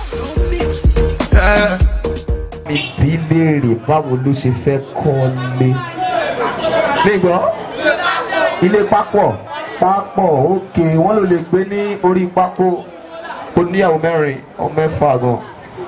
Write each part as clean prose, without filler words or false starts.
ìbílèrè báwo ló ṣe fẹ́ kọ́lé nígbọ́ ilé pápọ̀ òkè wọ́n ló lè gbé ní orí pákó ó níyàwó mẹ́rin ọ mẹ́fà gan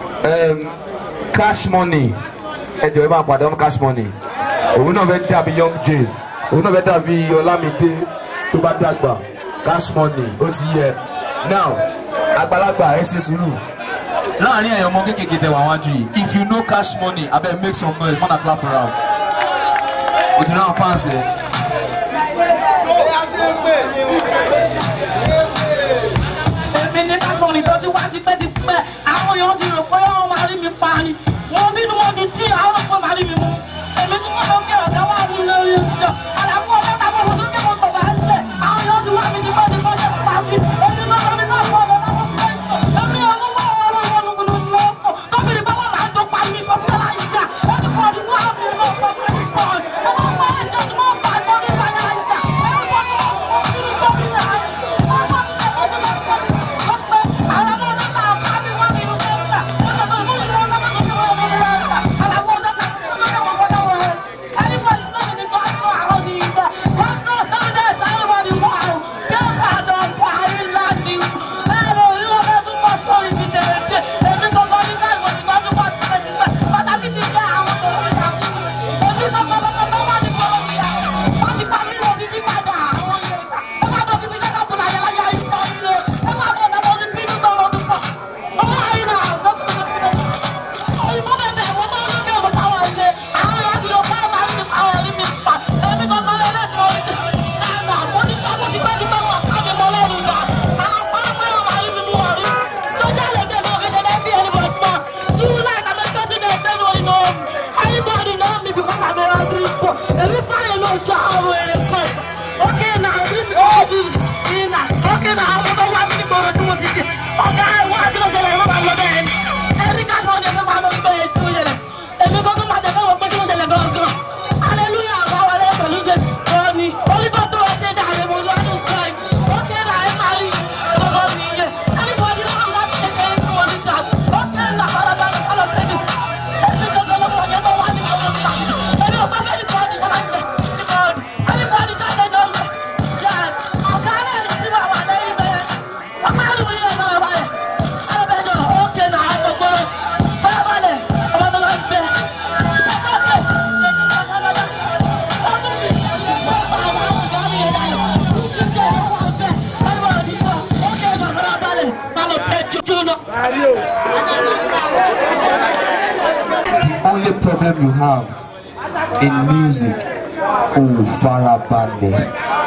cash money ẹjọ́ ẹ máa padà on cash money òun náà fẹ́ dàbí young jay òun náà fẹ́ dàbí ọlámídé tó bá dàgbà cash money ó ti yẹ now àgbàlagbà ẹ ṣe sùúrù láàrin ẹ̀yọ́ ọmọ kékeré tẹ̀wá wájú yìí if you know cash money abeg make some noise mọ́nà clap for am o ti náà fans ẹ̀. èmi ní cash money tó ti wá tipẹ́tipẹ́ àwọn èèyàn ti rò pé wọ́n máa rí mi pa ni wọ́n bínú wọn di tí àwọn ọ̀pọ̀ máa rí mi mú èmi tí wọ́n lọ kí ọ̀gá wà ní lórí ìjọ àlàfo ọ̀gá tàbí ọ̀rọ̀ sókè mọ̀ tọ̀ bá ń tẹ̀ àwọn èèyàn ti wá mi tipẹ́tipẹ́ ṣe pa mi èmi náà lọ mi náà fọ́ ọ̀gá náà fún èmi ọ̀gá The only problem you have in music, farabalẹ̀.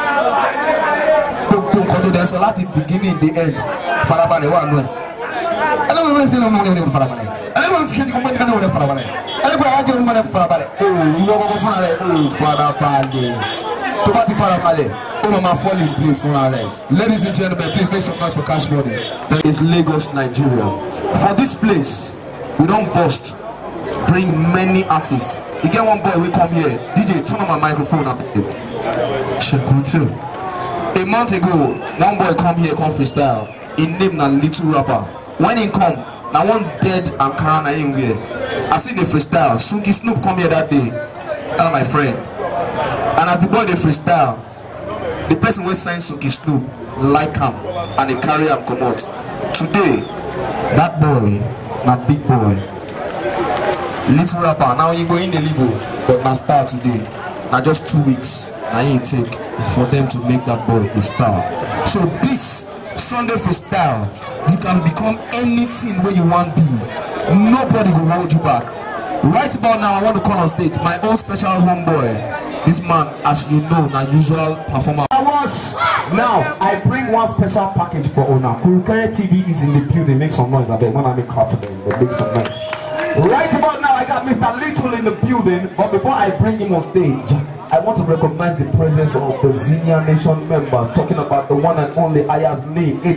Gbogbo nǹkan tó dẹ̀ sọ láti beginning the end, farabalẹ̀ wà nù ẹ̀. Ẹlẹ́wọ̀n wọ́n ń sẹ́ni ọmọ wọn farabalẹ̀. Ẹlẹ́wọ̀n sì kéde ọmọ wọn farabalẹ̀. Ẹlẹ́wọ̀n àwọn ọmọ wọn farabalẹ̀. Ìwọ kọ́kọ́ fúnra rẹ̀, farabalẹ̀. Tó bá ti farabalẹ̀, ó máa fall in place fúnra rẹ̀. Ladies and gentlemen, please make some noise for Cash Money. There is Lagos, Nigeria. For this place, we don't bust. Bring many artists. You get one boy, we come here. DJ, turn on my microphone up. A month ago, one boy come here, come freestyle. He named a little rapper. When he come, now one dead Ankara na him here. I see the freestyle. Sunky Snoop come here that day. That's my friend. And as the boy they freestyle, the person will sign Sunky Snoop like him and they carry him come out. Today, that boy, na big boy. Little rapper, now he go in the level, but now star today. Now just 2 weeks, now he take for them to make that boy a star. So this Sunday freestyle, you can become anything where you want to be. Nobody will hold you back. Right about now, I want to call on stage my own special homeboy. This man, as you know, na usual performer. Now, I bring one special package for Ona. Kurukere TV is in the building. Make some noise. I bet when I make clap for them, they make some noise. Right about now, I got Mr. Little in the building. But before I bring him on stage, I want to recognize the presence of the Xenia Nation members. Talking about the one and only Aya's name. Thank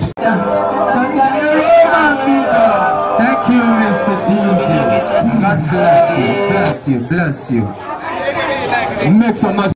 you, Mr. DJ. God bless you. Bless you. Bless you. Make some noise.